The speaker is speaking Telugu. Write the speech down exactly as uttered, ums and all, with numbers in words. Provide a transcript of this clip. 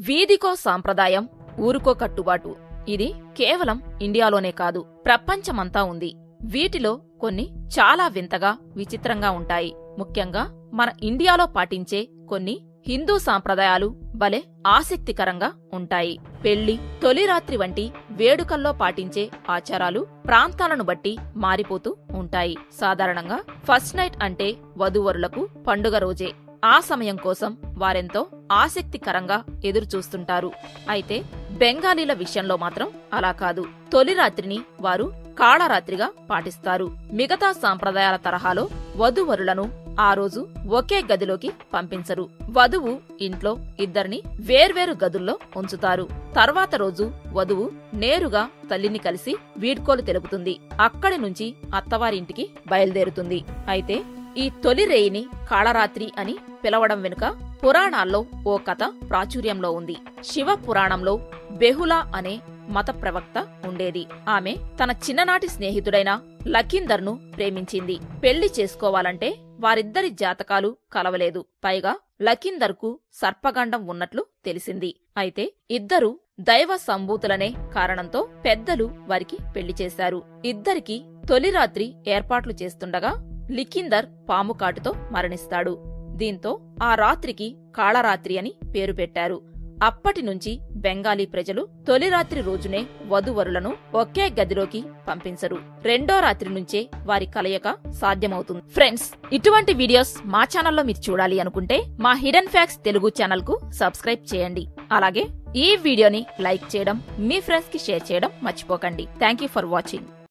వీధికో సాంప్రదాయం, ఊరుకో కట్టుబాటు. ఇది కేవలం ఇండియాలోనే కాదు, ప్రపంచమంతా ఉంది. వీటిలో కొన్ని చాలా వింతగా, విచిత్రంగా ఉంటాయి. ముఖ్యంగా మన ఇండియాలో పాటించే కొన్ని హిందూ సాంప్రదాయాలు భలే ఆసక్తికరంగా ఉంటాయి. పెళ్లి, తొలిరాత్రి వంటి వేడుకల్లో పాటించే ఆచారాలు ప్రాంతాలను బట్టి మారిపోతూ ఉంటాయి. సాధారణంగా ఫస్ట్ నైట్ అంటే వధూవరులకు పండుగ రోజే. ఆ సమయం కోసం వారెంతో ఆసక్తికరంగా ఎదురుచూస్తుంటారు. అయితే బెంగాలీల విషయంలో మాత్రం అలా కాదు. తొలి రాత్రిని వారు కాళరాత్రిగా పాటిస్తారు. మిగతా సాంప్రదాయాల తరహాలో వధూవరులను ఆ రోజు ఒకే గదిలోకి పంపించరు. వధువు ఇంట్లో ఇద్దరిని వేర్వేరు గదుల్లో ఉంచుతారు. తర్వాత రోజు వధువు నేరుగా తల్లిని కలిసి వీడ్కోలు తెలుపుతుంది. అక్కడి నుంచి అత్తవారింటికి బయలుదేరుతుంది. అయితే ఈ తొలి రేయిని కాళరాత్రి అని పిలవడం వెనుక పురాణాల్లో ఓ కథ ప్రాచుర్యంలో ఉంది. శివ పురాణంలో బెహులా అనే మత ప్రవక్త ఉండేది. ఆమె తన చిన్ననాటి స్నేహితుడైన లఖీందర్ను ప్రేమించింది. పెళ్లి చేసుకోవాలంటే వారిద్దరి జాతకాలు కలవలేదు. పైగా లఖీందర్కు సర్పగండం ఉన్నట్లు తెలిసింది. అయితే ఇద్దరు దైవ సంభూతులనే కారణంతో పెద్దలు వారికి పెళ్లి చేశారు. ఇద్దరికి తొలి రాత్రి ఏర్పాట్లు చేస్తుండగా లఖీందర్ పాము కాటుతో మరణిస్తాడు. దీంతో ఆ రాత్రికి కాళరాత్రి అని పేరు పెట్టారు. అప్పటినుంచి బెంగాలీ ప్రజలు తొలి రాత్రి రోజునే వధూవరులను ఒకే గదిలోకి పంపించరు. రెండో రాత్రి నుంచే వారి కలయిక సాధ్యమవుతుంది. ఫ్రెండ్స్, ఇటువంటి వీడియోస్ మా ఛానల్లో మీరు చూడాలి అనుకుంటే మా హిడెన్ ఫ్యాక్ట్స్ తెలుగు ఛానల్ కు సబ్స్క్రైబ్ చేయండి. అలాగే ఈ వీడియోని లైక్ చేయడం, మీ ఫ్రెండ్స్ కి షేర్ చేయడం మర్చిపోకండి. Thank you for watching.